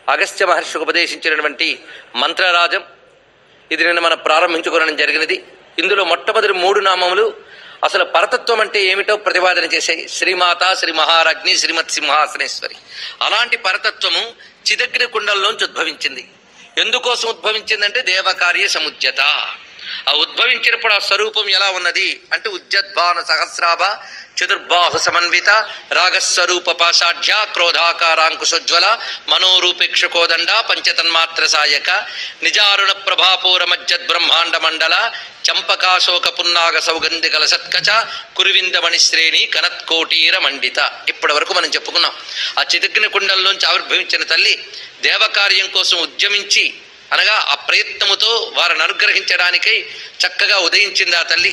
అగస్త్య మహర్షికి ఉపదేశించినటువంటి మంత్రరాజం. ఇది నిన్న మనం ప్రారంభించుకోవడం జరిగినది. ఇందులో మొట్టమొదటి 3 నామములు అసలు పరతత్వం అంటే ఏమిటో ప్రతిపాదన చేశాయి. శ్రీమాత, శ్రీ మహారాజ్ఞి, శ్రీమత్ సింహాసనేశ్వరి. అలాంటి పరతత్వము చిదగ్ని కుండంలోంచి ఉద్భవించింది. ఎందుకోసం ఉద్భవించిందంటే దేవకార్య సముజ్జత. ఆ ఉద్భవించినప్పుడు ఆ స్వరూపం ఎలా ఉన్నది అంటే ఉజ్జద్భాన సహస్రాభ చతుర్బాహు సమన్విత రాగస్వరూప పాషాఢ్య క్రోధాకారాంకుశోజ్వల మనోరూపేక్షకోదండ పంచతన్మాత్ర సాయక నిజారుణ ప్రభాపూర మజ్జద్ బ్రహ్మాండ మండల చంపకాశోక పున్నాగ సౌగంధికల సత్కచ కురువిందమణి శ్రేణి కనత్కోటీర మండిత. ఇప్పటి వరకు మనం చెప్పుకున్నాం. ఆ చిదగ్ని కుండంలోంచి ఆవిర్భవించిన తల్లి దేవకార్యం కోసం ఉద్యమించి అనగా ఆ ప్రయత్నముతో వారిని అనుగ్రహించడానికై చక్కగా ఉదయించింది ఆ తల్లి.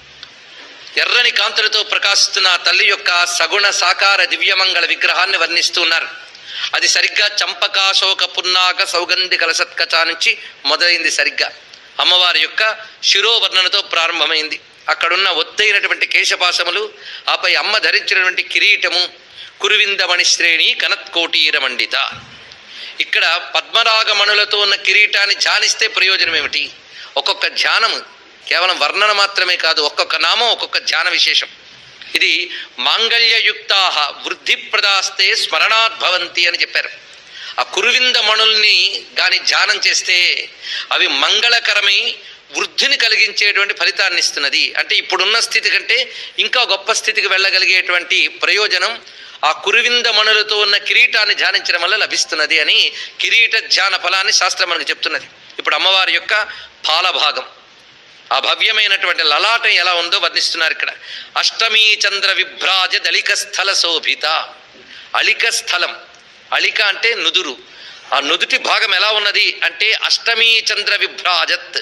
ఎర్రని కాంతులతో ప్రకాశిస్తున్న ఆ తల్లి యొక్క సగుణ సాకార దివ్యమంగళ విగ్రహాన్ని వర్ణిస్తున్నారు. అది సరిగ్గా చంపకాశోక పున్నాగ సౌగంధికల సత్కచ నుంచి మొదలైంది. సరిగ్గా అమ్మవారి యొక్క శిరోవర్ణనతో ప్రారంభమైంది. అక్కడున్న ఒత్తైనటువంటి కేశపాశములు, ఆపై అమ్మ ధరించినటువంటి కిరీటము, కురువిందమణి శ్రేణి కనత్కోటీర మండిత. ఇక్కడ పద్మరాగమణులతో ఉన్న కిరీటాన్ని ధ్యానిస్తే ప్రయోజనం ఏమిటి? ఒక్కొక్క ధ్యానము కేవలం వర్ణన మాత్రమే కాదు, ఒక్కొక్క నామం ఒక్కొక్క ధ్యాన విశేషం. ఇది మాంగళ్యయుక్తా వృద్ధిప్రదాస్తే స్మరణాద్భవంతి అని చెప్పారు. ఆ కురువింద మణుల్ని గాని ధ్యానం చేస్తే అవి మంగళకరమై వృద్ధిని కలిగించేటువంటి ఫలితాన్ని ఇస్తున్నది. అంటే ఇప్పుడున్న స్థితి కంటే ఇంకా గొప్ప స్థితికి వెళ్ళగలిగేటువంటి ప్రయోజనం ఆ కురువింద మణులతో ఉన్న కిరీటాన్ని ధ్యానించడం వల్ల లభిస్తున్నది అని కిరీట ధ్యాన ఫలాన్ని శాస్త్రం మనకు చెప్తున్నది. ఇప్పుడు అమ్మవారి యొక్క పాలభాగం, ఆ భవ్యమైనటువంటి లలాటం ఎలా ఉందో వర్ణిస్తున్నారు ఇక్కడ. అష్టమీ చంద్ర విభ్రాజ దళిక స్థల శోభిత. అళిక స్థలం, అళిక అంటే నుదురు. ఆ నుదుటి భాగం ఎలా ఉన్నది అంటే అష్టమీ చంద్ర విభ్రాజత్,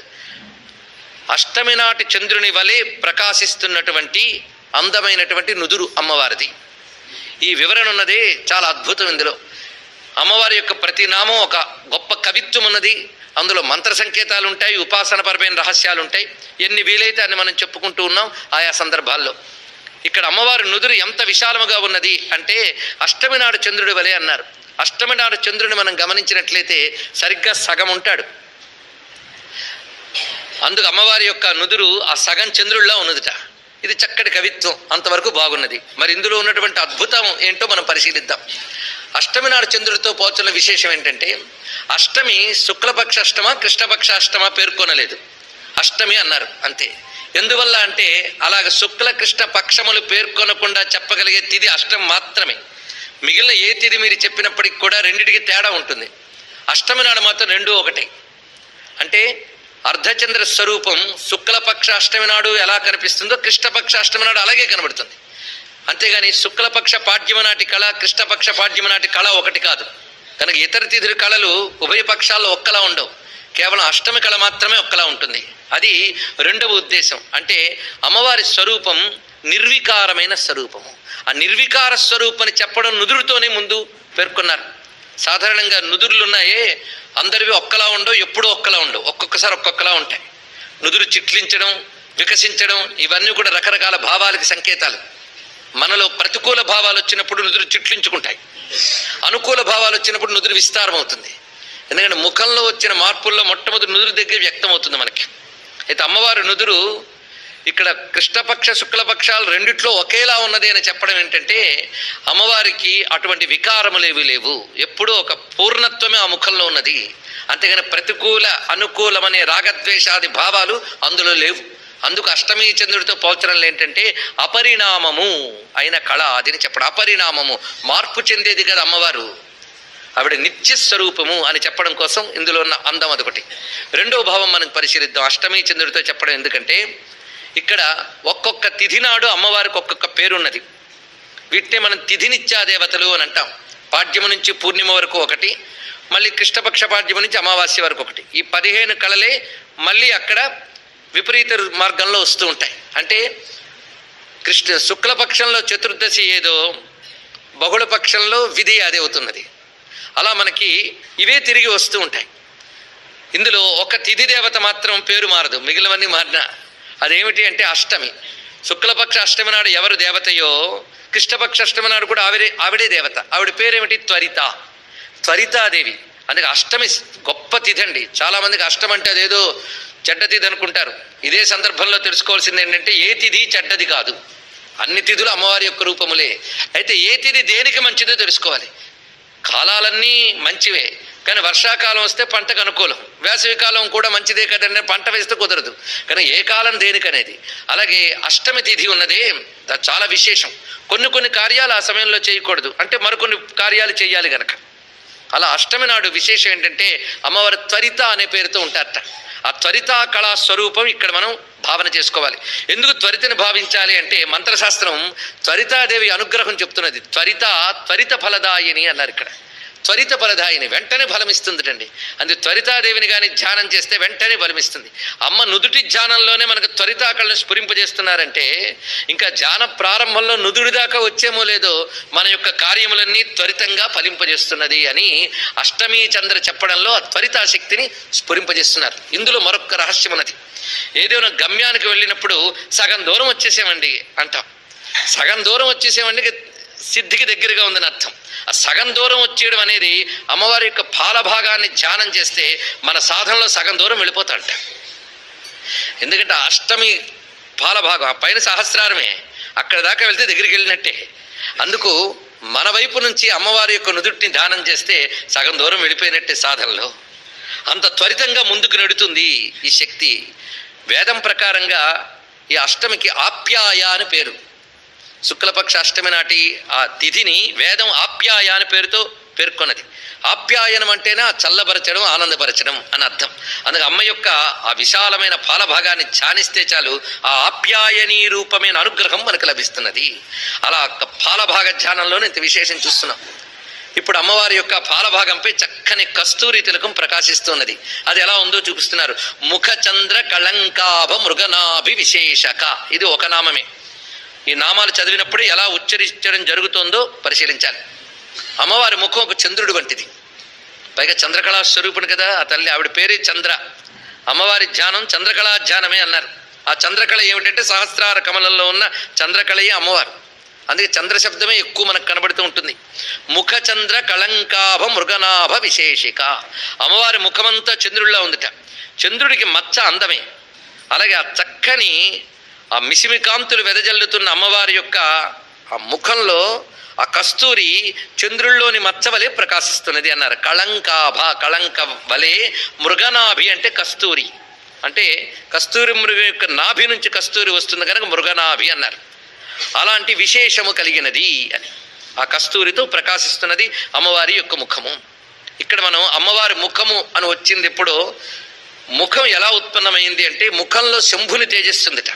అష్టమి నాటి చంద్రుని వలె ప్రకాశిస్తున్నటువంటి అందమైనటువంటి నుదురు అమ్మవారిది. ఈ వివరణ ఉన్నది చాలా అద్భుతం. ఇందులో అమ్మవారి యొక్క ప్రతి నామం ఒక గొప్ప కవిత్వం ఉన్నది. అందులో మంత్ర సంకేతాలు ఉంటాయి, ఉపాసనపరమైన రహస్యాలు ఉంటాయి. ఎన్ని వీలైతే అన్ని మనం చెప్పుకుంటూ ఉన్నాం ఆయా సందర్భాల్లో. ఇక్కడ అమ్మవారి నుదురు ఎంత విశాలముగా ఉన్నది అంటే అష్టమి నాడు చంద్రుడి వలె అన్నారు. అష్టమి నాడు చంద్రుని మనం గమనించినట్లయితే సరిగ్గా సగం ఉంటాడు. అందుకు అమ్మవారి యొక్క నుదురు ఆ సగం చంద్రుడిలా ఉన్నదిట. ఇది చక్కటి కవిత్వం, అంతవరకు బాగున్నది. మరి ఇందులో ఉన్నటువంటి అద్భుతం ఏంటో మనం పరిశీలిద్దాం. అష్టమి నాడు చంద్రుడితో పోల్చున్న విశేషం ఏంటంటే అష్టమి శుక్లపక్ష అష్టమ కృష్ణపక్ష అష్టమ పేర్కొనలేదు, అష్టమి అన్నారు అంతే. ఎందువల్ల అంటే అలాగ శుక్ల కృష్ణ పక్షములు పేర్కొనకుండా చెప్పగలిగే తిథి అష్టమి మాత్రమే. మిగిలిన ఏ తిథి మీరు చెప్పినప్పటికి కూడా రెండిటికి తేడా ఉంటుంది. అష్టమి నాడు మాత్రం రెండూ ఒకటే. అంటే అర్ధచంద్ర స్వరూపం శుక్లపక్ష అష్టమి నాడు ఎలా కనిపిస్తుందో కృష్ణపక్ష అష్టమి నాడు అలాగే కనబడుతుంది. అంతేగాని శుక్లపక్ష పాడ్యమ నాటి కళ కృష్ణపక్ష పాడ్యమ నాటి కళ ఒకటి కాదు. కనుక ఇతర తిథుల కళలు ఉభయ పక్షాల్లో ఒక్కలా ఉండవు, కేవలం అష్టమి కళ మాత్రమే ఒక్కలా ఉంటుంది. అది రెండవ ఉద్దేశం. అంటే అమ్మవారి స్వరూపం నిర్వికారమైన స్వరూపము. ఆ నిర్వికార స్వరూపాన్ని చెప్పడం నుదురుతోనే ముందు పేర్కొన్నారు. సాధారణంగా నుదురులు ఉన్నాయే అందరివి ఒక్కలా ఉండవు, ఎప్పుడూ ఒక్కలా ఉండవు, ఒక్కొక్కసారి ఒక్కొక్కలా ఉంటాయి. నుదురు చిట్లించడం, వికసించడం ఇవన్నీ కూడా రకరకాల భావాలకి సంకేతాలు. మనలో ప్రతికూల భావాలు వచ్చినప్పుడు నుదురు చిట్లించుకుంటాయి, అనుకూల భావాలు వచ్చినప్పుడు నుదురు విస్తారం అవుతుంది. ఎందుకంటే ముఖంలో వచ్చిన మార్పుల్లో మొట్టమొదటి నుదురు దగ్గర వ్యక్తం అవుతుంది మనకి. అయితే అమ్మవారి నుదురు ఇక్కడ కృష్ణపక్ష శుక్లపక్షాలు రెండిట్లో ఒకేలా ఉన్నది అని చెప్పడం ఏంటంటే అమ్మవారికి అటువంటి వికారములేవి లేవు, ఎప్పుడూ ఒక పూర్ణత్వమే ఆ ముఖంలో ఉన్నది. అంతేగాని ప్రతికూల అనుకూలమనే రాగద్వేషాది భావాలు అందులో లేవు. అందుకు అష్టమీ చంద్రుడితో పోల్చడంలో ఏంటంటే అపరిణామము అయిన కళ అదిని చెప్పడం. అపరిణామము, మార్పు చెందేది కదా అమ్మవారు, ఆవిడ నిత్య స్వరూపము అని చెప్పడం కోసం ఇందులో ఉన్న అందం అదొకటి. రెండవ భావం మనం పరిశీలిద్దాం అష్టమీ చంద్రుడితో చెప్పడం. ఎందుకంటే ఇక్కడ ఒక్కొక్క తిథి నాడు అమ్మవారికి ఒక్కొక్క పేరున్నది. వీటినే మనం తిథినిత్యా దేవతలు అని అంటాం. పాడ్యము నుంచి పూర్ణిమ వరకు ఒకటి, మళ్ళీ కృష్ణపక్ష పాడ్యము నుంచి అమావాస్య వరకు ఒకటి. ఈ 15 కళలే మళ్ళీ అక్కడ విపరీత మార్గంలో వస్తూ ఉంటాయి. అంటే శుక్లపక్షంలో చతుర్దశి ఏదో బహుళపక్షంలో విధి అదే అవుతున్నది. అలా మనకి ఇవే తిరిగి వస్తూ ఉంటాయి. ఇందులో ఒక తిథి దేవత మాత్రం పేరు మారదు, మిగిలినవన్నీ మారినా. అదేమిటి అంటే అష్టమి. శుక్లపక్ష అష్టమి నాడు ఎవరు దేవతయో కృష్ణపక్ష అష్టమి నాడు కూడా ఆవిడే దేవత. ఆవిడ పేరేమిటి? త్వరిత, త్వరితాదేవి. అందుకే అష్టమి గొప్ప తిథి అండి. చాలామందికి అష్టమి అంటే అదేదో చెడ్డ తిథి అనుకుంటారు. ఇదే సందర్భంలో తెలుసుకోవాల్సింది ఏంటంటే ఏ తిథి చెడ్డది కాదు, అన్ని తిథులు అమ్మవారి యొక్క రూపములే. అయితే ఏ తిథి దేనికి మంచిదో తెలుసుకోవాలి. కాలాలన్నీ మంచివే, కానీ వర్షాకాలం వస్తే పంటకు అనుకూలం, వేసవికాలం కూడా మంచిదే కదండి, పంట వేస్తే కుదరదు. కానీ ఏ కాలం దేనికనేది. అలాగే అష్టమి తిథి ఉన్నదే చాలా విశేషం. కొన్ని కార్యాలు ఆ సమయంలో చేయకూడదు, అంటే మరికొన్ని కార్యాలు చేయాలి గనక. అలా అష్టమి నాడు విశేషం ఏంటంటే అమ్మవారి త్వరిత అనే పేరుతో ఉంటారట. ఆ త్వరితా కళా స్వరూపం ఇక్కడ మనం భావన చేసుకోవాలి. ఎందుకు త్వరితని భావించాలి అంటే మంత్రశాస్త్రం త్వరితాదేవి అనుగ్రహం చెప్తున్నది. త్వరిత ఫలదాయిని అన్నారు ఇక్కడ. త్వరిత ఫలదాయిని, వెంటనే ఫలమిస్తుందిటండి. అందుకే త్వరితాదేవిని కానీ ధ్యానం చేస్తే వెంటనే ఫలమిస్తుంది. అమ్మ నుదుటి ధ్యానంలోనే మనకు త్వరితాకళను స్ఫురింపజేస్తున్నారంటే ఇంకా ధ్యాన ప్రారంభంలో నుదుడి దాకా వచ్చేమో లేదో మన యొక్క కార్యములన్నీ త్వరితంగా ఫలింపజేస్తున్నది అని అష్టమి చంద్ర చెప్పడంలో ఆ త్వరితాశక్తిని స్ఫురింపజేస్తున్నారు. ఇందులో మరొక రహస్యం ఉన్నది. ఏదైనా గమ్యానికి వెళ్ళినప్పుడు సగం దూరం వచ్చేసామండి అంటాం. సగం దూరం వచ్చేసామండి సిద్ధికి దగ్గరగా ఉందని అర్థం. ఆ సగం దూరం వచ్చేయడం అనేది అమ్మవారి యొక్క పాల భాగాన్ని ధ్యానం చేస్తే మన సాధనలో సగం దూరం వెళ్ళిపోతాడట. ఎందుకంటే అష్టమి పాల భాగం ఆ పైన సహస్రారమే, అక్కడ దాకా వెళ్తే దగ్గరికి వెళ్ళినట్టే. అందుకు మన వైపు నుంచి అమ్మవారి యొక్క నుదుటిని ధ్యానం చేస్తే సగం దూరం వెళ్ళిపోయినట్టే సాధనలో. అంత త్వరితంగా ముందుకు నడుతుంది ఈ శక్తి. వేదం ప్రకారంగా ఈ అష్టమికి ఆప్యాయ అని పేరు. శుక్లపక్ష అష్టమి నాటి ఆ తిథిని వేదం ఆప్యాయ అని పేరుతో పేర్కొన్నది. ఆప్యాయనం అంటేనే చల్లబరచడం, ఆనందపరచడం అని అర్థం. అందుకే అమ్మ యొక్క ఆ విశాలమైన పాలభాగాన్ని ధ్యానిస్తే చాలు ఆ ఆప్యాయనీ రూపమైన అనుగ్రహం మనకు లభిస్తున్నది. అలా పాలభాగ ధ్యానంలోనే ఇంత విశేషం చూస్తున్నాం. ఇప్పుడు అమ్మవారి యొక్క పాలభాగంపై చక్కని కస్తూరి తిలకం ప్రకాశిస్తున్నది. అది ఎలా ఉందో చూపిస్తున్నారు. ముఖ చంద్ర కళంకాభ మృగనాభి విశేషక, ఇది ఒక నామమే. ఈ నామాలు చదివినప్పుడు ఎలా ఉచ్చరించడం జరుగుతుందో పరిశీలించాలి. అమ్మవారి ముఖం ఒక చంద్రుడి వంటిది, పైగా చంద్రకళా స్వరూపుని కదా ఆ తల్లి. ఆవిడ పేరే చంద్ర. అమ్మవారి ధ్యానం చంద్రకళా ధ్యానమే అన్నారు. ఆ చంద్రకళ ఏమిటంటే సహస్రార కమలంలో ఉన్న చంద్రకళయే అమ్మవారు. అందుకే చంద్ర శబ్దమే ఎక్కువ మనకు కనబడుతూ ఉంటుంది. ముఖ చంద్ర కళంకాభ మృగనాభ విశేషిక, అమ్మవారి ముఖమంతా చంద్రుడిలా ఉందిట. చంద్రుడికి మచ్చ అందమే. అలాగే ఆ చక్కని ఆ మిసిమి కాంతులు వెదజల్లుతున్న అమ్మవారి యొక్క ఆ ముఖంలో ఆ కస్తూరి చంద్రుల్లోని మచ్చ వలె ప్రకాశిస్తున్నది అన్నారు. కళంకాభ, కళంక వలె, మృగనాభి అంటే కస్తూరి, అంటే కస్తూరి మృగ యొక్క నాభి నుంచి కస్తూరి వస్తుంది కనుక మృగనాభి అన్నారు. అలాంటి విశేషము కలిగినది అని ఆ కస్తూరితో ప్రకాశిస్తున్నది అమ్మవారి యొక్క ముఖము. ఇక్కడ మనం అమ్మవారి ముఖము అని వచ్చింది. ఎప్పుడో ముఖం ఎలా ఉత్పన్నమైంది అంటే ముఖంలో శంభుని తేజస్సుందిట.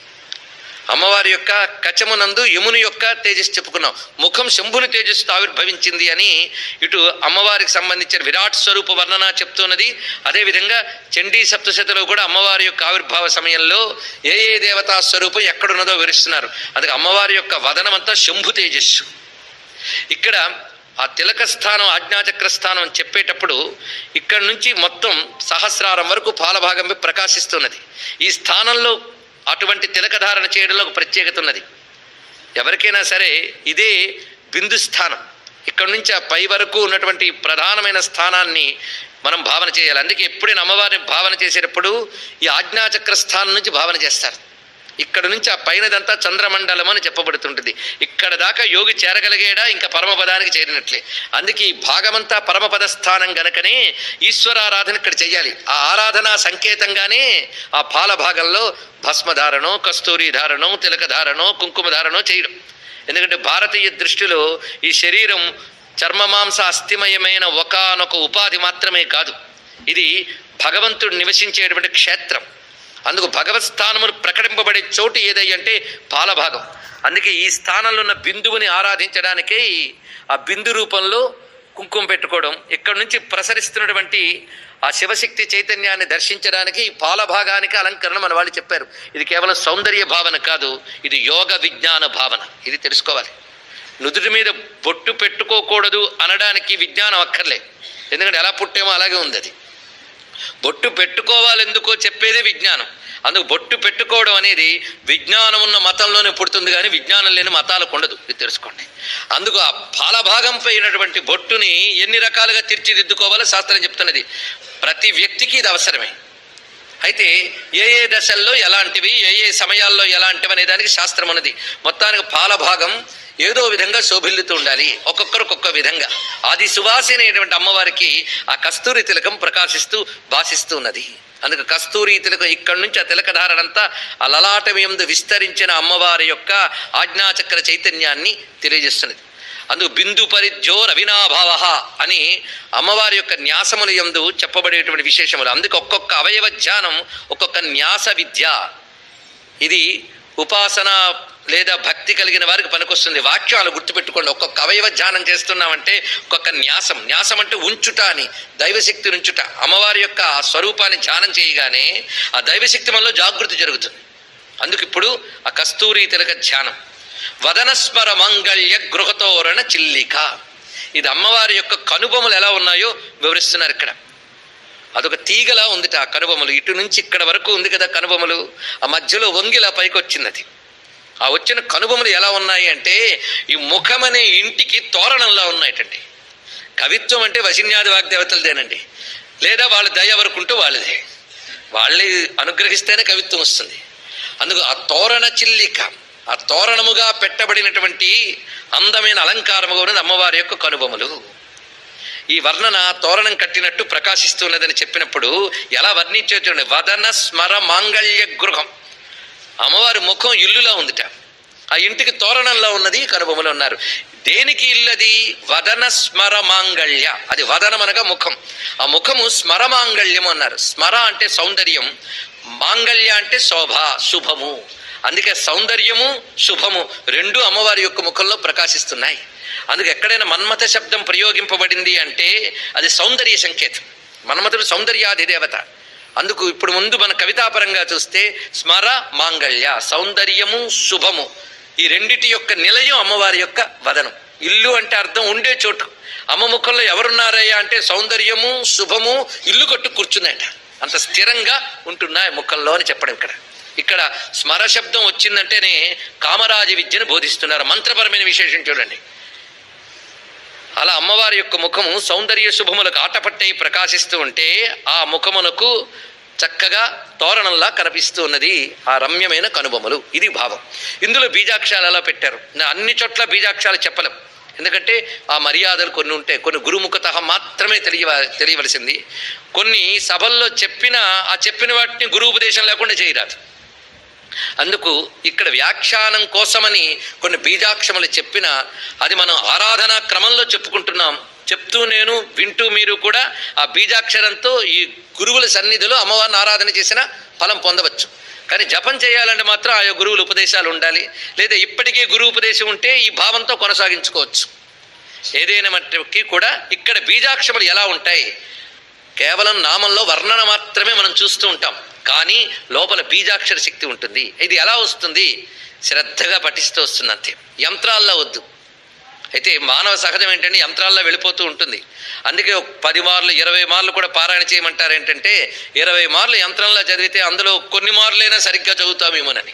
అమ్మవారి యొక్క కచమునందు యముని యొక్క తేజస్సు చెప్పుకున్నాం. ముఖం శంభుని తేజస్సుతో ఆవిర్భవించింది అని ఇటు అమ్మవారికి సంబంధించిన విరాట్ స్వరూప వర్ణన చెప్తున్నది. అదేవిధంగా చండీ సప్తశతిలో కూడా అమ్మవారి యొక్క ఆవిర్భావ సమయంలో ఏ ఏ దేవతా స్వరూపం ఎక్కడున్నదో వివరిస్తున్నారు. అందుకే అమ్మవారి యొక్క వదనం అంతా శంభు తేజస్సు. ఇక్కడ ఆ తిలక స్థానం, ఆజ్ఞాచక్ర స్థానం అని చెప్పేటప్పుడు ఇక్కడ నుంచి మొత్తం సహస్రారం వరకు పాలభాగంపై ప్రకాశిస్తున్నది. ఈ స్థానంలో అటువంటి తిలకధారణ చేయడంలో ఒక ప్రత్యేకత ఉన్నది. ఎవరికైనా సరే ఇదే బిందు స్థానం. ఇక్కడ నుంచి ఆ పై వరకు ఉన్నటువంటి ప్రధానమైన స్థానాన్ని మనం భావన చేయాలి. అందుకే ఎప్పుడైనా అమ్మవారిని భావన చేసేటప్పుడు ఈ ఆజ్ఞాచక్ర స్థానం నుంచి భావన చేస్తారు. ఇక్కడ నుంచి ఆ పైనదంతా చంద్రమండలం అని చెప్పబడుతుంటుంది. ఇక్కడ దాకా యోగి చేరగలిగేడా ఇంకా పరమపదానికి చేరినట్లే. అందుకే ఈ భాగమంతా పరమపద స్థానం గనకనే ఈశ్వరారాధన ఇక్కడ చెయ్యాలి. ఆ ఆరాధన సంకేతంగానే ఆ పాల భాగంలో భస్మధారణం, కస్తూరి ధారణం, తిలక ధారణం, కుంకుమ ధారణం చేయడం. ఎందుకంటే భారతీయ దృష్టిలో ఈ శరీరం చర్మమాంస అస్థిమయమైన ఒకానొక ఉపాధి మాత్రమే కాదు, ఇది భగవంతుడు నివసించేటువంటి క్షేత్రం. అందుకు భగవత్ స్థానములు ప్రకటింపబడే చోటు ఏదై అంటే పాలభాగం. అందుకే ఈ స్థానంలో ఉన్న బిందువుని ఆరాధించడానికే ఆ బిందు రూపంలో కుంకుమ పెట్టుకోవడం, ఇక్కడి నుంచి ప్రసరిస్తున్నటువంటి ఆ శివశక్తి చైతన్యాన్ని దర్శించడానికి ఈ పాలభాగానికి అలంకరణ మన వాళ్ళు చెప్పారు. ఇది కేవలం సౌందర్య భావన కాదు, ఇది యోగ విజ్ఞాన భావన. ఇది తెలుసుకోవాలి. నుదుటి మీద బొట్టు పెట్టుకోకూడదు అనడానికి విజ్ఞానం అక్కర్లే, ఎందుకంటే ఎలా పుట్టేమో అలాగే ఉంది. అది బొట్టు పెట్టుకోవాలి ఎందుకో చెప్పేదే విజ్ఞానం. అందుకు బొట్టు పెట్టుకోవడం అనేది విజ్ఞానం ఉన్న మతంలోనే పుడుతుంది, కానీ విజ్ఞానం లేని మతాలకు ఉండదు, ఇది తెలుసుకోండి. అందుకు ఆ పాలభాగంపై అయినటువంటి బొట్టుని ఎన్ని రకాలుగా తీర్చిదిద్దుకోవాలో శాస్త్రం చెప్తున్నది. ప్రతి వ్యక్తికి ఇది అవసరమే. అయితే ఏ ఏ దశల్లో ఎలాంటివి, ఏ ఏ సమయాల్లో ఎలాంటివి అనే దానికి శాస్త్రం ఉన్నది. మొత్తానికి పాలభాగం ఏదో విధంగా శోభిల్లుతూ ఉండాలి, ఒక్కొక్కరికి ఒక్కొక్క విధంగా. ఆది సువాసి అనేటువంటి అమ్మవారికి ఆ కస్తూరి తిలకం ప్రకాశిస్తూ భాషిస్తూ ఉన్నది. అందుకు కస్తూరి తిలకం ఇక్కడి నుంచి ఆ తిలకధారణంతా ఆ లలాటమయందు విస్తరించిన అమ్మవారి యొక్క ఆజ్ఞాచక్ర చైతన్యాన్ని తెలియజేస్తున్నది. అందుకు బిందు పరిజ్యోర్ అవినాభావ అని అమ్మవారి యొక్క న్యాసముల యందు చెప్పబడేటువంటి విశేషములు. అందుకు ఒక్కొక్క అవయవ ధ్యానం ఒక్కొక్క న్యాస విద్య. ఇది ఉపాసన లేదా భక్తి కలిగిన వారికి పనికొస్తుంది. వాక్యాలు గుర్తుపెట్టుకోండి. ఒక్కొక్క అవయవ ధ్యానం చేస్తున్నామంటే ఒక్కొక్క న్యాసం. న్యాసం అంటే ఉంచుట అని, దైవశక్తిని ఉంచుట. అమ్మవారి యొక్క స్వరూపాన్ని ధ్యానం చేయగానే ఆ దైవశక్తి మనలో జాగృతి జరుగుతుంది. అందుకు ఇప్పుడు ఆ కస్తూరి తిలక ధ్యానం. వదనస్మర మంగళ్య గృహతోరణ చిల్లిక. ఇది అమ్మవారి యొక్క కనుబొమ్మలు ఎలా ఉన్నాయో వివరిస్తున్నారు ఇక్కడ. అదొక తీగలా ఉందిట ఆ కనుబొమ్మలు. ఇటు నుంచి ఇక్కడ వరకు ఉంది కదా కనుబొమ్మలు, ఆ మధ్యలో వంగిలా పైకి వచ్చింది అది. ఆ వచ్చిన కనుబొమ్మలు ఎలా ఉన్నాయి అంటే ఈ ముఖం అనే ఇంటికి తోరణంలా ఉన్నాయటండి. కవిత్వం అంటే వశిన్యాది వాగ్దేవతలదేనండి, లేదా వాళ్ళ దయ వరకుంటూ వాళ్ళదే, వాళ్ళే అనుగ్రహిస్తేనే కవిత్వం వస్తుంది. అందుకు ఆ తోరణ చిల్లిక, ఆ తోరణముగా పెట్టబడినటువంటి అందమైన అలంకారముగా ఉన్నది అమ్మవారి యొక్క కనుబొమ్మలు. ఈ వర్ణన తోరణం కట్టినట్టు ప్రకాశిస్తున్నదని చెప్పినప్పుడు ఎలా వర్ణించేటువంటి వదన స్మర మాంగళ్య గృహం. అమ్మవారి ముఖం ఇల్లులా ఉందిట, ఆ ఇంటికి తోరణంలో ఉన్నది కనుబొమ్మలు ఉన్నారు. దేనికి ఇల్లది? వదన స్మర మాంగళ్య. అది వదనం అనగా ముఖం. ఆ ముఖము స్మర మాంగళ్యము అన్నారు. స్మర అంటే సౌందర్యం, మాంగళ్య అంటే శోభ, శుభము. అందుకే సౌందర్యము శుభము రెండు అమ్మవారి యొక్క ముఖంలో ప్రకాశిస్తున్నాయి. అందుకు ఎక్కడైనా మన్మథ శబ్దం ప్రయోగింపబడింది అంటే అది సౌందర్య సంకేతం. మన్మథుడు సౌందర్యాధిదేవత. అందుకు ఇప్పుడు ముందు మన కవితాపరంగా చూస్తే స్మర మాంగళ్య, సౌందర్యము శుభము, ఈ రెండిటి యొక్క నిలయం అమ్మవారి యొక్క వదనం. ఇల్లు అంటే అర్థం ఉండే చోటు. అమ్మ ముఖంలో ఎవరున్నారయ్యా అంటే సౌందర్యము శుభము ఇల్లు కట్టు కూర్చున్నాయట, అంత స్థిరంగా ఉంటున్నాయి ముఖంలో అని చెప్పడం. ఇక్కడ స్మర శబ్దం వచ్చిందంటేనే కామరాజ విద్యను బోధిస్తున్నారు. మంత్రపరమైన విశేషం చూడండి. అలా అమ్మవారి యొక్క ముఖము సౌందర్య శుభములకు ఆటపట్టై ప్రకాశిస్తూ ఉంటే ఆ ముఖమునకు చక్కగా తోరణంలా కనిపిస్తూ ఉన్నది ఆ రమ్యమైన కనుబొమ్మలు. ఇది భావం. ఇందులో బీజాక్షరాలు ఎలా పెట్టారు? అన్ని చోట్ల బీజాక్షరాలు చెప్పలేం, ఎందుకంటే ఆ మర్యాదలు కొన్ని ఉంటాయి. కొన్ని గురుముఖత మాత్రమే తెలియవలసింది. కొన్ని సభల్లో ఆ చెప్పిన వాటిని గురువుపదేశం లేకుండా చేయరాదు. అందుకు ఇక్కడ వ్యాఖ్యానం కోసమని కొన్ని బీజాక్షములు చెప్పినా అది మనం ఆరాధనా క్రమంలో చెప్పుకుంటున్నాం. చెప్తూ నేను, వింటూ మీరు కూడా ఆ బీజాక్షరంతో ఈ గురువుల సన్నిధిలో అమ్మవారిని ఆరాధన చేసిన ఫలం పొందవచ్చు. కానీ జపం చేయాలంటే మాత్రం ఆయా గురువుల ఉపదేశాలు ఉండాలి, లేదా ఇప్పటికీ గురువు ఉపదేశం ఉంటే ఈ భావంతో కొనసాగించుకోవచ్చు. ఏదైనా మట్టికి కూడా ఇక్కడ బీజాక్షములు ఎలా ఉంటాయి? కేవలం నామంలో వర్ణన మాత్రమే మనం చూస్తూ ఉంటాం, కానీ లోపల బీజాక్షర శక్తి ఉంటుంది. ఇది ఎలా వస్తుంది? శ్రద్ధగా పఠిస్తూ వస్తుంది అంతే, యంత్రాల్లో వద్దు. అయితే మానవ సహజం ఏంటంటే యంత్రాల్లో వెళ్ళిపోతూ ఉంటుంది. అందుకే 10 మార్లు 20 మార్లు కూడా పారాయణ చేయమంటారు. ఏంటంటే 20 మార్లు యంత్రంలో చదివితే అందులో కొన్ని మార్లైనా సరిగ్గా చదువుతామేమోనని.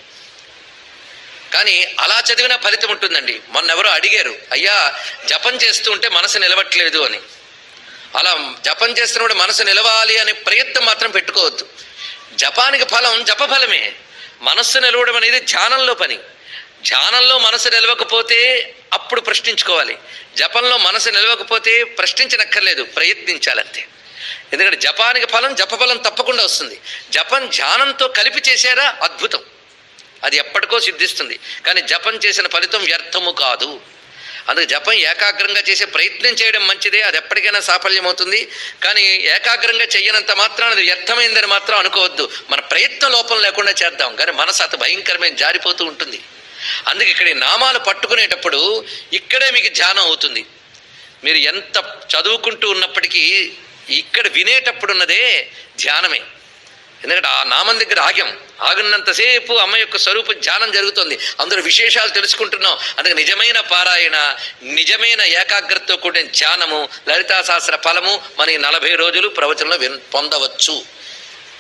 కానీ అలా చదివినా ఫలితం ఉంటుందండి. మొన్నెవరో అడిగారు, అయ్యా జపం చేస్తూ ఉంటే మనసు నిలవట్లేదు అని. అలా జపం చేస్తున్నప్పుడు మనసు నిలవాలి అనే ప్రయత్నం మాత్రం పెట్టుకోవద్దు. జపానికి ఫలం జపఫలమే. మనస్సు నిలవడం అనేది ధ్యానంలో పని. ధ్యానంలో మనసు నిలవకపోతే అప్పుడు ప్రశ్నించుకోవాలి. జపంలో మనసు నిలవకపోతే ప్రశ్నించనక్కర్లేదు, ప్రయత్నించాలంతే. ఎందుకంటే జపానికి ఫలం జపఫలం తప్పకుండా వస్తుంది. జపం ధ్యానంతో కలిపి చేశారా అద్భుతం, అది ఎప్పటికో సిద్ధిస్తుంది. కానీ జపం చేసిన ఫలితం వ్యర్థము కాదు. అందుకు జపం ఏకాగ్రంగా చేసే ప్రయత్నం చేయడం మంచిదే, అది ఎప్పటికైనా సాఫల్యమవుతుంది. కానీ ఏకాగ్రంగా చెయ్యనంత మాత్రాన అది వ్యర్థమైందని మాత్రం అనుకోవద్దు. మన ప్రయత్నం లోపం లేకుండా చేద్దాం, కానీ మనసు అతి భయంకరమైన జారిపోతూ ఉంటుంది. అందుకే ఇక్కడ నామాలు పట్టుకునేటప్పుడు ఇక్కడే మీకు ధ్యానం అవుతుంది. మీరు ఎంత చదువుకుంటూ ఉన్నప్పటికీ ఇక్కడ వినేటప్పుడు ఉన్నదే ధ్యానమే. ఎందుకంటే ఆ నామం దగ్గర ఆగినంతసేపు అమ్మ యొక్క స్వరూప ధ్యానం జరుగుతుంది. అందులో విశేషాలు తెలుసుకుంటున్నాం. అందుకే నిజమైన పారాయణ, నిజమైన ఏకాగ్రతతో కూడిన ధ్యానము, లలితా సహస్ర ఫలము మన 40 రోజులు ప్రవచనంలో పొందవచ్చు.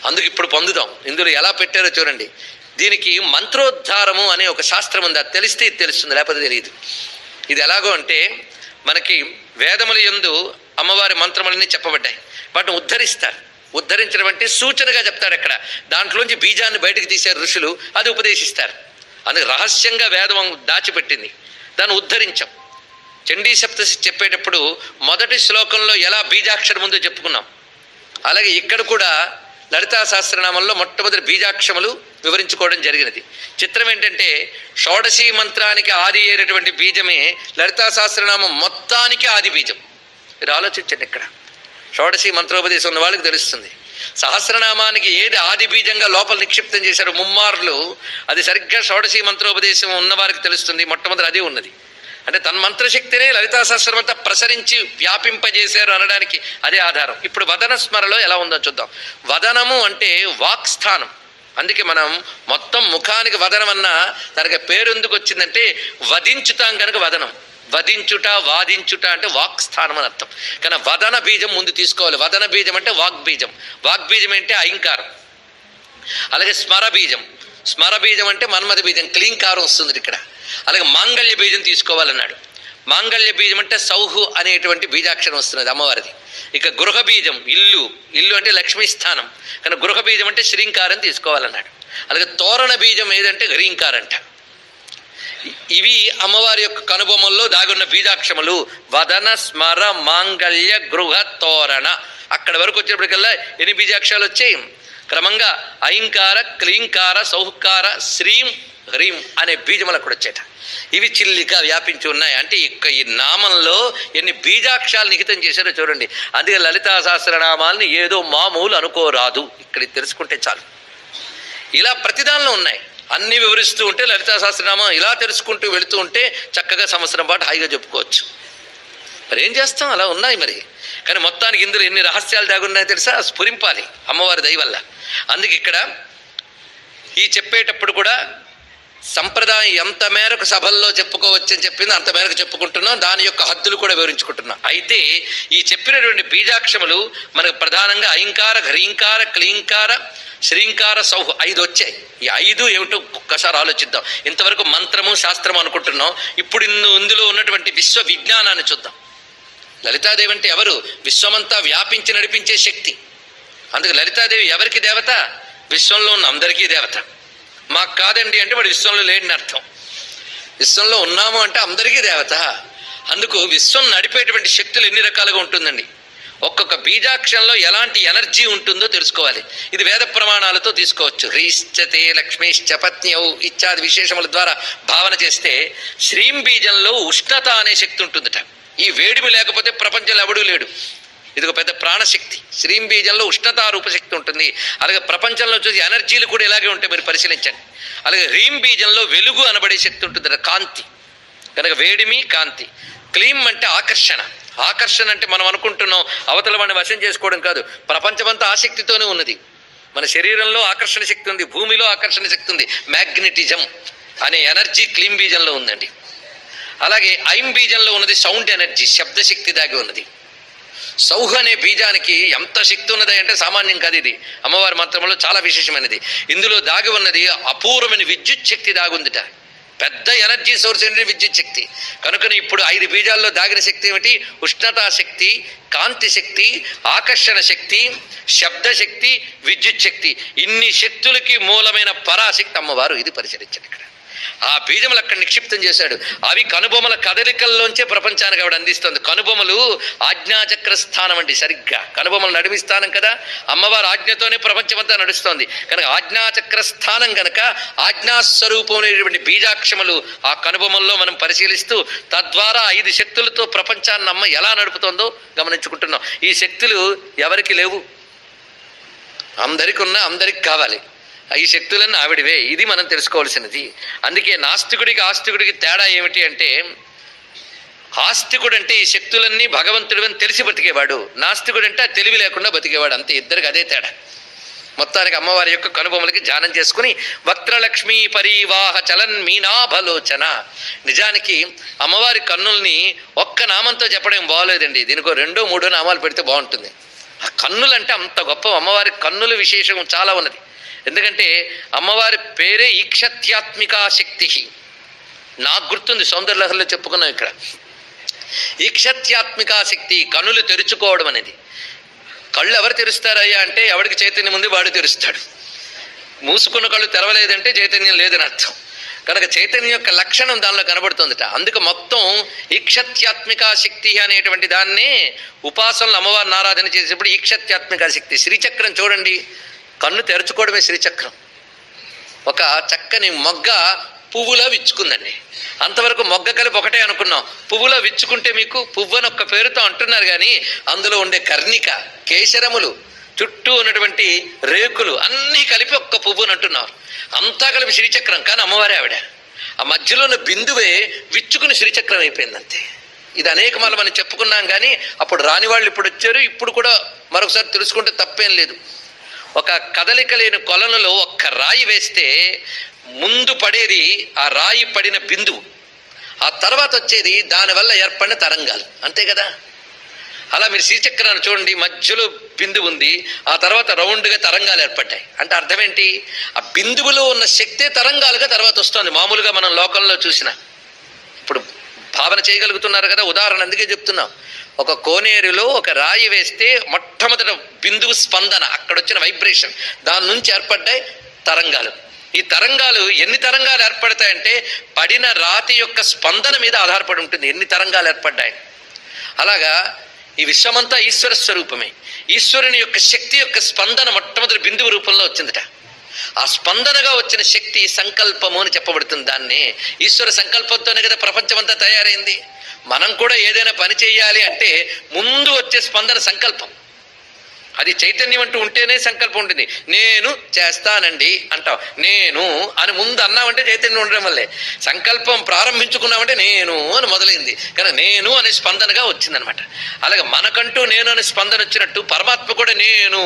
అందుకు ఇప్పుడు పొందుదాం. ఇందులో ఎలా పెట్టారో చూడండి. దీనికి మంత్రోద్ధారము అనే ఒక శాస్త్రం ఉంది. అది తెలిస్తే ఇది తెలుస్తుంది, లేకపోతే తెలియదు. ఇది ఎలాగో అంటే మనకి వేదముల యందు అమ్మవారి మంత్రములన్నీ చెప్పబడ్డాయి. వాటిని ఉద్ధరిస్తారు. ఉద్ధరించడం అంటే సూచనగా చెప్తాడు. అక్కడ దాంట్లోంచి బీజాన్ని బయటకు తీశారు ఋషులు, అది ఉపదేశిస్తారు. అందుకు రహస్యంగా వేదం దాచిపెట్టింది, దాన్ని ఉద్ధరించాం. చండీ సప్తశతి చెప్పేటప్పుడు మొదటి శ్లోకంలో ఎలా బీజాక్షరం ఉందో చెప్పుకున్నాం. అలాగే ఇక్కడ కూడా లలితా సహస్రనామంలో మొట్టమొదటి బీజాక్షరములు వివరించుకోవడం జరిగినది. చిత్రం ఏంటంటే షోడశీ మంత్రానికి ఆది అయినటువంటి బీజమే లలితా సహస్రనామం మొత్తానికి ఆది బీజం. మీరు ఆలోచించండి. ఇక్కడ షోడశీ మంత్రోపదేశం ఉన్న వాళ్ళకి తెలుస్తుంది. సహస్రనామానికి ఏది ఆది బీజంగా లోపల నిక్షిప్తం చేశారు ముమ్మార్లు, అది సరిగ్గా షోడశీ మంత్రోపదేశం ఉన్న వారికి తెలుస్తుంది. మొట్టమొదటి అదే ఉన్నది. అంటే తన్మంత్రశక్తినే లలితా సహస్రం అంతా ప్రసరించి వ్యాపింపజేశారు అనడానికి అదే ఆధారం. ఇప్పుడు వదన స్మరలో ఎలా ఉందో చూద్దాం. వదనము అంటే వాక్స్థానం. అందుకే మనం మొత్తం ముఖానికి వదనం అన్నా దానికి పేరు ఎందుకు వచ్చిందంటే వధించుతాం కనుక వదనం. వధించుట, వాదించుట అంటే వాక్స్థానం అని అర్థం. కానీ వదన బీజం ముందు తీసుకోవాలి. వదన బీజం అంటే వాగ్బీజం. వాగ్బీజం అంటే అహంకారం. అలాగే స్మర బీజం. స్మర బీజం అంటే మన్మథ బీజం, క్లీంకారం వస్తుంది ఇక్కడ. అలాగే మాంగళ్య బీజం తీసుకోవాలన్నాడు. మాంగళ్య బీజం అంటే సౌహు అనేటువంటి బీజాక్షరం వస్తున్నది అమ్మవారిది. ఇక గృహ బీజం ఇల్లు. ఇల్లు అంటే లక్ష్మీ స్థానం, కానీ గృహ బీజం అంటే శ్రీంకారం తీసుకోవాలన్నాడు. అలాగే తోరణ బీజం ఏదంటే హ్రీంకారంట. ఇవి అమ్మవారి యొక్క కనుబొమ్మల్లో దాగున్న బీజాక్షములు. వదన, స్మర, మాంగళ్య, గృహ, తోరణ. అక్కడ వరకు వచ్చేప్పటికల్లా ఎన్ని బీజాక్షరాలు వచ్చాయి? క్రమంగా ఐంకార, క్లీంకార, సౌహకార, శ్రీం, హ్రీం అనే బీజములు అక్కడ వచ్చేట. ఇవి చిల్లిగా వ్యాపించి ఉన్నాయి. అంటే ఈ నామంలో ఎన్ని బీజాక్షరాలు నిహితం చేశారో చూడండి. అందుకే లలితా సహస్రనామాలని ఏదో మామూలు అనుకోరాదు. ఇక్కడ తెలుసుకుంటే చాలు. ఇలా ప్రతిదానిలో ఉన్నాయి. అన్నీ వివరిస్తూ ఉంటే లలితా సహస్రనామం ఇలా తెలుసుకుంటూ వెళుతూ ఉంటే చక్కగా సంవత్సరం పాటు హాయిగా చెప్పుకోవచ్చు. మరి ఏం చేస్తాం, అలా ఉన్నాయి మరి. కానీ మొత్తానికి ఇందులో ఎన్ని రహస్యాలు దాగున్నాయో తెలుసా? స్ఫురింపాలి అమ్మవారి దయ వల్ల. అందుకే ఇక్కడ ఈ చెప్పేటప్పుడు కూడా సంప్రదాయం ఎంత మేరకు సభల్లో చెప్పుకోవచ్చని చెప్పింది అంత మేరకు చెప్పుకుంటున్నాం. దాని యొక్క హద్దులు కూడా వివరించుకుంటున్నాం. అయితే ఈ చెప్పినటువంటి బీజాక్షములు మనకు ప్రధానంగా ఐంకార, హ్రీంకార, క్లీంకార, శ్రీంకార, సౌహ 5 వచ్చాయి. ఈ 5 ఏమిటో ఒక్కసారి ఆలోచిద్దాం. ఇంతవరకు మంత్రము, శాస్త్రము అనుకుంటున్నాం. ఇప్పుడు ఇందులో ఉన్నటువంటి విశ్వ విజ్ఞానాన్ని చూద్దాం. లలితాదేవి అంటే ఎవరు? విశ్వమంతా వ్యాపించి నడిపించే శక్తి. అందుకే లలితాదేవి ఎవరికి దేవత? విశ్వంలో ఉన్న అందరికీ దేవత. మాకు కాదండి అంటే వాడు విశ్వంలో లేడని అర్థం. విశ్వంలో ఉన్నాము అంటే అందరికీ దేవత. అందుకు విశ్వం నడిపేటువంటి శక్తులు ఎన్ని రకాలుగా ఉంటుందండి. ఒక్కొక్క బీజాక్షరంలో ఎలాంటి ఎనర్జీ ఉంటుందో తెలుసుకోవాలి. ఇది వేద ప్రమాణాలతో తీసుకోవచ్చు. హ్రీశ్చతే లక్ష్మీశ్చ పత్న్యౌ ఇత్యాది విశేషముల ద్వారా భావన చేస్తే శ్రీం బీజంలో ఉష్ణత అనే శక్తి ఉంటుందట. ఈ వేడిమి లేకపోతే ప్రపంచంలో ఎవడూ లేడు. ఇది ఒక పెద్ద ప్రాణశక్తి. శ్రీం బీజంలో ఉష్ణతారూప శక్తి ఉంటుంది. అలాగే ప్రపంచంలో చూసి ఎనర్జీలు కూడా ఇలాగే ఉంటాయి, మీరు పరిశీలించండి. అలాగే హ్రీం బీజంలో వెలుగు అనబడే శక్తి ఉంటుంది, కాంతి. కనుక వేడిమి, కాంతి. క్లీం అంటే ఆకర్షణ. ఆకర్షణ అంటే మనం అనుకుంటున్నాం అవతల వాడిని వశం చేసుకోవడం కాదు. ప్రపంచమంతా ఆసక్తితోనే ఉన్నది. మన శరీరంలో ఆకర్షణ శక్తి ఉంది, భూమిలో ఆకర్షణ శక్తి ఉంది. మ్యాగ్నెటిజం అనే ఎనర్జీ క్లీం బీజంలో ఉందండి. అలాగే ఐం బీజంలో ఉన్నది సౌండ్ ఎనర్జీ, శబ్దశక్తి దాగి ఉన్నది. సౌహ అనే బీజానికి ఎంత శక్తి ఉన్నది అంటే సామాన్యం కాదు. ఇది అమ్మవారి మంత్రంలో చాలా విశేషమైనది. ఇందులో దాగి ఉన్నది అపూర్వమైన విద్యుత్ శక్తి దాగుందిట. పెద్ద ఎనర్జీ సోర్స్ ఏంటి? విద్యుత్ శక్తి. కనుకని ఇప్పుడు 5 బీజాల్లో దాగిన శక్తి ఏమిటి? ఉష్ణతా శక్తి, కాంతి శక్తి, ఆకర్షణ శక్తి, శబ్దశక్తి, విద్యుత్ శక్తి. ఇన్ని శక్తులకి మూలమైన పరాశక్తి అమ్మవారు. ఇది పరిశీలించండి. ఇక్కడ ఆ బీజములు అక్కడ నిక్షిప్తం చేశాడు. అవి కనుబొమ్మల కదలికల్లోంచే ప్రపంచానికి ఆవిడ అందిస్తుంది. కనుబొమ్మలు ఆజ్ఞాచక్ర స్థానం అండి. సరిగ్గా కనుబొమ్మలు నడిమిస్తానం కదా, అమ్మవారి ఆజ్ఞతోనే ప్రపంచమంతా నడుస్తోంది. కనుక ఆజ్ఞాచక్ర స్థానం కనుక ఆజ్ఞాస్వరూపమైనటువంటి బీజాక్షములు ఆ కనుబొమ్మల్లో మనం పరిశీలిస్తూ తద్వారా 5 శక్తులతో ప్రపంచాన్ని అమ్మ ఎలా నడుపుతోందో గమనించుకుంటున్నాం. ఈ శక్తులు ఎవరికి లేవు, అందరికి ఉన్నా అందరికి కావాలి. ఈ శక్తులన్నీ ఆవిడివే. ఇది మనం తెలుసుకోవాల్సినది. అందుకే నాస్తికుడికి ఆస్తికుడికి తేడా ఏమిటి అంటే, ఆస్తికుడు అంటే ఈ శక్తులన్నీ భగవంతుడివని తెలిసి బతికేవాడు, నాస్తికుడు అంటే తెలివి లేకుండా బతికేవాడు. అంతే, ఇద్దరికి అదే తేడా. మొత్తానికి అమ్మవారి యొక్క కనుబొమ్మలకి ధ్యానం చేసుకుని వక్త్రలక్ష్మీ పరివాహ చలన్ మీనాభలోచన. నిజానికి అమ్మవారి కన్నుల్ని ఒక్క నామంతో చెప్పడం బాగోలేదండి. దీనికో 2, 3 నామాలు పెడితే బాగుంటుంది. ఆ కన్నులంటే అంత గొప్ప. అమ్మవారి కన్నుల విశేషం చాలా ఉన్నది. ఎందుకంటే అమ్మవారి పేరే ఈక్షత్యాత్మికా శక్తి. నాకు గుర్తుంది సౌందర్యలహరిలో చెప్పుకున్నాం ఇక్కడ. ఈక్షత్యాత్మికా శక్తి, కన్నులు తెరుచుకోవడం అనేది. కళ్ళు ఎవరు తెరుస్తారయ్యా అంటే ఎవరికి చైతన్యం ఉంది వాడు తెరుస్తాడు. మూసుకున్న కళ్ళు తెరవలేదంటే చైతన్యం లేదని అర్థం. కనుక చైతన్యం యొక్క లక్షణం దానిలో కనబడుతుందిట. అందుకు మొత్తం ఈక్షత్యాత్మికా శక్తి అనేటువంటి దాన్నే ఉపాసనలు అమ్మవారిని ఆరాధన చేసేప్పుడు ఈక్షత్యాత్మికా శక్తి. శ్రీచక్రం చూడండి, కన్ను తెరుచుకోవడమే శ్రీచక్రం. ఒక చక్కని మొగ్గ పువ్వులా విచ్చుకుందండి. అంతవరకు మొగ్గ కలిపి ఒకటే అనుకున్నాం. పువ్వులో విచ్చుకుంటే మీకు పువ్వు అని ఒక్క పేరుతో అంటున్నారు, కానీ అందులో ఉండే కర్ణిక, కేశరములు, చుట్టూ ఉన్నటువంటి రేకులు అన్నీ కలిపి ఒక్క పువ్వుని అంటున్నారు. అంతా కలిపి శ్రీచక్రం, కానీ అమ్మవారే ఆవిడ. ఆ మధ్యలో ఉన్న బిందువే విచ్చుకుని శ్రీచక్రం అయిపోయింది అంతే. ఇది అనేక మార్లు మనం చెప్పుకున్నాం, కానీ అప్పుడు రాని వాళ్ళు ఇప్పుడు వచ్చారు. ఇప్పుడు కూడా మరొకసారి తెలుసుకుంటే తప్పేం లేదు. ఒక కదలిక లేని కొలనులో ఒక్క రాయి వేస్తే ముందు పడేది ఆ రాయి పడిన బిందువు, ఆ తర్వాత వచ్చేది దానివల్ల ఏర్పడిన తరంగాలు, అంతే కదా. అలా మీరు శ్రీచక్రాన్ని చూడండి, మధ్యలో బిందువు ఉంది, ఆ తర్వాత రౌండ్గా తరంగాలు ఏర్పడ్డాయి. అంటే అర్థం ఏంటి? ఆ బిందువులో ఉన్న శక్తే తరంగాలుగా తర్వాత వస్తుంది. మామూలుగా మనం లోకంలో చూసిన ఇప్పుడు భావన చేయగలుగుతున్నారు కదా. ఉదాహరణ అందుకే చెప్తున్నాం. ఒక కోనేరులో ఒక రాయి వేస్తే మొట్టమొదట బిందువు స్పందన, అక్కడ వచ్చిన వైబ్రేషన్, దాని నుంచి ఏర్పడ్డాయి తరంగాలు. ఈ తరంగాలు ఎన్ని తరంగాలు ఏర్పడతాయంటే పడిన రాతి యొక్క స్పందన మీద ఆధారపడి ఉంటుంది ఎన్ని తరంగాలు ఏర్పడ్డాయి. అలాగా ఈ విశ్వమంతా ఈశ్వర స్వరూపమే. ఈశ్వరుని యొక్క శక్తి యొక్క స్పందన మొట్టమొదటి బిందువు రూపంలో వచ్చిందట. ఆ స్పందనగా వచ్చిన శక్తి సంకల్పము అని చెప్పబడుతుంది. దాన్ని ఈశ్వర సంకల్పంతోనే కదా ప్రపంచమంతా తయారైంది. మనం కూడా ఏదైనా పని చేయాలి అంటే ముందు వచ్చే స్పందన సంకల్పం. అది చైతన్యం అంటూ ఉంటేనే సంకల్పం ఉంటుంది. నేను చేస్తానండి అంటాం, నేను అని ముందు అన్నామంటే చైతన్యం ఉండడం వల్లే. సంకల్పం ప్రారంభించుకున్నామంటే నేను అని మొదలైంది, కానీ నేను అనే స్పందనగా వచ్చిందనమాట. అలాగే మనకంటూ నేను అనే స్పందన వచ్చినట్టు పరమాత్మ కూడా నేను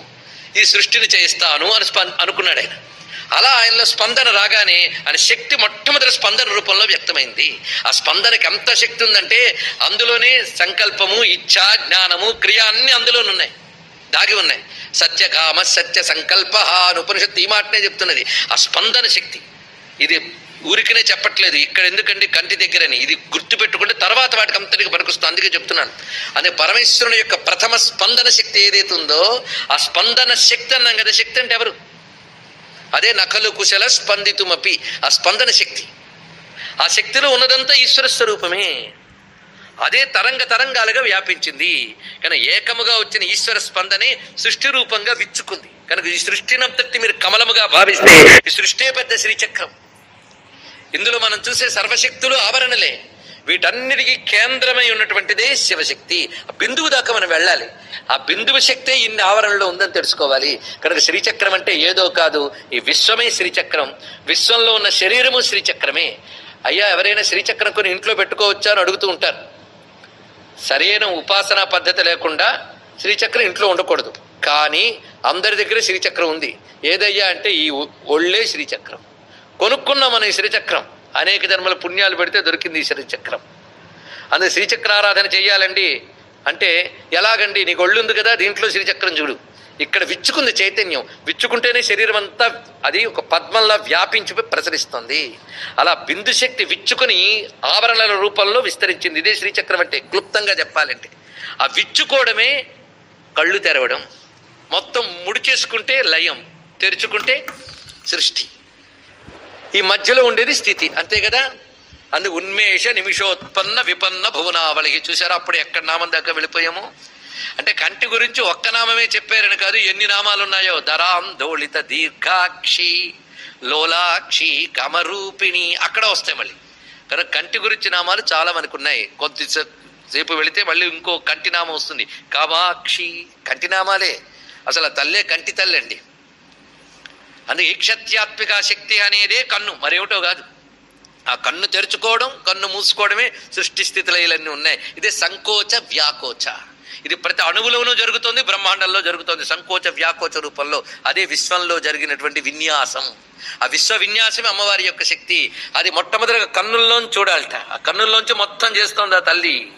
ఈ సృష్టిని చేస్తాను అని అనుకున్నాడు ఆయన. అలా ఆయనలో స్పందన రాగానే ఆయన శక్తి మొట్టమొదటి స్పందన రూపంలో వ్యక్తమైంది. ఆ స్పందనకి ఎంత శక్తి ఉందంటే అందులోనే సంకల్పము, ఇచ్ఛ, జ్ఞానము, క్రియ అన్ని అందులోనే ఉన్నాయి, దాగి ఉన్నాయి. సత్యకామ సత్య సంకల్ప అని ఉపనిషత్తు ఈ మాటనే చెప్తున్నది. ఆ స్పందన శక్తి ఇది ఊరికనే చెప్పట్లేదు. ఇక్కడ ఎందుకండి కంటి దగ్గరని, ఇది గుర్తు పెట్టుకుంటే తర్వాత వాటికి అంతటికి పనికొస్తుంది. అందుకే చెప్తున్నాను. అదే పరమేశ్వరుని యొక్క ప్రథమ స్పందన శక్తి ఏదైతే ఉందో ఆ స్పందన శక్తి అన్నాం కదా. శక్తి అంటే ఎవరు? అదే నకలు కుశల స్పందితుమపి, ఆ స్పందన శక్తి. ఆ శక్తిలో ఉన్నదంతా ఈశ్వర స్వరూపమే. అదే తరంగాలుగా వ్యాపించింది. కానీ ఏకముగా వచ్చిన ఈశ్వర స్పందనే సృష్టి రూపంగా విచ్చుకుంది. కనుక ఈ సృష్టినంతటి మీరు కమలముగా భావిస్తే ఈ సృష్టి పెద్ద శ్రీచక్రం. ఇందులో మనం చూసే సర్వశక్తులు ఆవరణలే. వీటన్నిటికీ కేంద్రమై ఉన్నటువంటిదే శివశక్తి. ఆ బిందువు దాకా మనం వెళ్ళాలి. ఆ బిందువు శక్తే ఇన్ని ఆవరణలో ఉందని తెలుసుకోవాలి. కనుక శ్రీచక్రం అంటే ఏదో కాదు, ఈ విశ్వమే శ్రీచక్రం. విశ్వంలో ఉన్న శరీరము శ్రీచక్రమే. అయ్యా ఎవరైనా శ్రీచక్రం కొని ఇంట్లో పెట్టుకోవచ్చా అని అడుగుతూ ఉంటారు. సరైన ఉపాసనా పద్ధతి లేకుండా శ్రీచక్రం ఇంట్లో ఉండకూడదు. కానీ అందరి దగ్గర శ్రీచక్రం ఉంది. ఏదయ్యా అంటే ఈ ఒళ్ళే శ్రీచక్రం. కొనుక్కున్నాం మనం ఈ శ్రీచక్రం. అనేక జన్మల పుణ్యాలు పెడితే దొరికింది ఈ శ్రీచక్రం. అందుకే శ్రీచక్రారాధన చెయ్యాలండి అంటే ఎలాగండి? నీకు ఒళ్ళు ఉంది కదా, దీంట్లో శ్రీచక్రం చూడు. ఇక్కడ విచ్చుకుంది చైతన్యం. విచ్చుకుంటేనే శరీరం అంతా అది ఒక పద్మంలా వ్యాపించిపోయి ప్రసరిస్తుంది. అలా బిందు శక్తి విచ్చుకుని ఆవరణల రూపంలో విస్తరించింది. ఇదే శ్రీచక్రం అంటే క్లుప్తంగా చెప్పాలంటే. ఆ విచ్చుకోవడమే కళ్ళు తెరవడం. మొత్తం ముడిచేసుకుంటే లయం, తెరుచుకుంటే సృష్టి. ఈ మధ్యలో ఉండేది స్థితి, అంతే కదా. అందుకు ఉన్మేష నిమిషోత్పన్న విపన్న భువనావళి. చూసారా అప్పుడు ఎక్కడ నామం దాకా వెళ్ళిపోయాము. అంటే కంటి గురించి ఒక్క నామమే చెప్పారని కాదు, ఎన్ని నామాలు ఉన్నాయో. దరాందోళిత దీర్ఘాక్షి, లోలాక్షి, కమరూపిణి అక్కడ వస్తాయి మళ్ళీ. కనుక కంటి గురించి నామాలు చాలా మనకు ఉన్నాయి. కొద్దిసేపు వెళితే మళ్ళీ ఇంకో కంటి నామం వస్తుంది, కామాక్షి. కంటి నామాలే. అసలు తల్లే కంటి తల్లి అండి. అందుకే ఈక్షత్యాత్మిక శక్తి అనేదే కన్ను, మరేమిటో కాదు. ఆ కన్ను తెరుచుకోవడం, కన్ను మూసుకోవడమే సృష్టి స్థితిలో ఇవన్నీ ఉన్నాయి. ఇదే సంకోచ వ్యాకోచ. ఇది ప్రతి అణువులోనూ జరుగుతుంది, బ్రహ్మాండంలో జరుగుతుంది సంకోచ వ్యాకోచ రూపంలో. అదే విశ్వంలో జరిగినటువంటి విన్యాసం. ఆ విశ్వ విన్యాసమే అమ్మవారి యొక్క శక్తి. అది మొట్టమొదటిగా కన్నుల్లోంచి చూడాలట. ఆ కన్నుల్లోంచి మొత్తం చేస్తోంది ఆ తల్లి.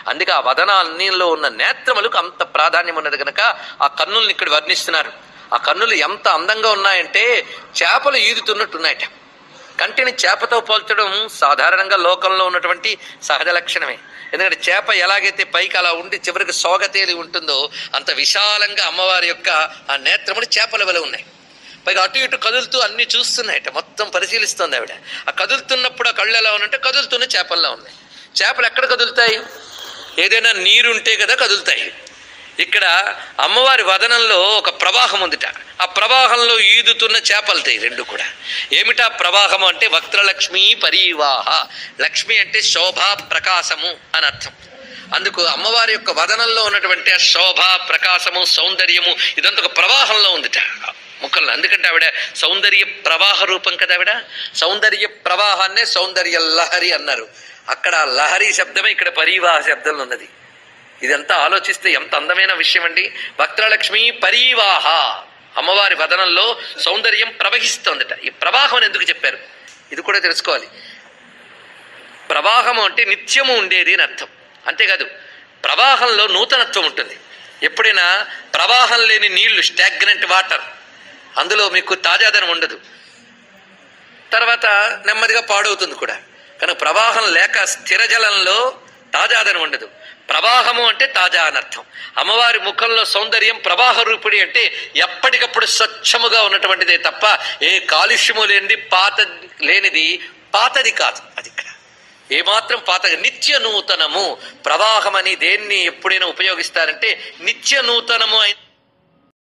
అందుకే ఆ వదనాల్లో ఉన్న నేత్రములకు అంత ప్రాధాన్యం ఉన్నది కనుక ఆ కన్నుల్ని ఇక్కడ వర్ణిస్తున్నారు. ఆ కన్నులు ఎంత అందంగా ఉన్నాయంటే చేపలు ఈదుతున్నట్టున్నాయట. కంటిని చేపతో పోల్చడం సాధారణంగా లోకంలో ఉన్నటువంటి సహజ లక్షణమే. ఎందుకంటే చేప ఎలాగైతే పైకి అలా ఉండి చివరికి సోగతేలి ఉంటుందో అంత విశాలంగా అమ్మవారి యొక్క ఆ నేత్రములు చేపల వలె ఉన్నాయి. పైగా అటు ఇటు కదులుతూ అన్ని చూస్తున్నాయట, మొత్తం పరిశీలిస్తుంది ఆవిడ. ఆ కదులుతున్నప్పుడు ఆ కళ్ళు ఎలా ఉన్నట్టే కదులుతున్న చేపల్లా ఉన్నాయి. చేపలు ఎక్కడ కదులుతాయి? ఏదైనా నీరుంటే కదా కదులుతాయి. ఇక్కడ అమ్మవారి వదనంలో ఒక ప్రవాహం ఉందిట. ఆ ప్రవాహంలో ఈదుతున్న చేపలుతాయి రెండు కూడా. ఏమిటా ప్రవాహము అంటే వక్త్రలక్ష్మీ పరీవాహ. లక్ష్మి అంటే శోభ ప్రకాశము అని అర్థం. అందుకు అమ్మవారి యొక్క వదనంలో ఉన్నటువంటి ఆ శోభ ప్రకాశము సౌందర్యము ఇదంతా ఒక ప్రవాహంలో ఉందిట ముఖంలో. ఎందుకంటే ఆవిడ సౌందర్య ప్రవాహ రూపం కదా ఆవిడ. సౌందర్య ప్రవాహాన్నే సౌందర్య లహరి అన్నారు. అక్కడ లహరి శబ్దమే ఇక్కడ పరీవాహ శబ్దంలో ఉన్నది. ఇదంతా ఆలోచిస్తే ఎంత అందమైన విషయం అండి. వక్త్రలక్ష్మి పరీవాహ. అమ్మవారి వదనంలో సౌందర్యం ప్రవహిస్తోందట. ఈ ప్రవాహం ఎందుకు చెప్పారు ఇది కూడా తెలుసుకోవాలి. ప్రవాహము అంటే నిత్యము ఉండేది అని అర్థం. అంతేకాదు ప్రవాహంలో నూతనత్వం ఉంటుంది. ఎప్పుడైనా ప్రవాహం లేని నీళ్లు స్టాగ్నెంట్ వాటర్, అందులో మీకు తాజాదనం ఉండదు, తర్వాత నెమ్మదిగా పాడవుతుంది కూడా. కానీ ప్రవాహం లేక స్థిర జలంలో తాజాదనం ఉండదు. ప్రవాహము అంటే తాజా అనర్థం. అమ్మవారి ముఖంలో సౌందర్యం ప్రవాహ రూపిణి అంటే ఎప్పటికప్పుడు స్వచ్ఛముగా ఉన్నటువంటిదే తప్ప ఏ కాలుష్యము లేనిది, లేనిది పాతది కాదు. అది ఇక్కడ ఏమాత్రం పాత, నిత్య నూతనము. ప్రవాహం అని దేన్ని ఎప్పుడైనా ఉపయోగిస్తారంటే నిత్య నూతనము